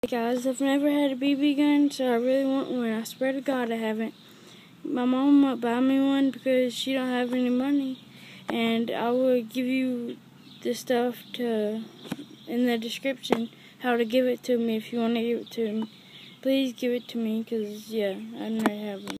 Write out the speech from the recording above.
Guys, I've never had a BB gun, so I really want one. I swear to God I haven't. My mom might buy me one because she don't have any money, and I will give you the stuff in the description how to give it to me if you want to give it to me. Please give it to me because, yeah, I'd never have one.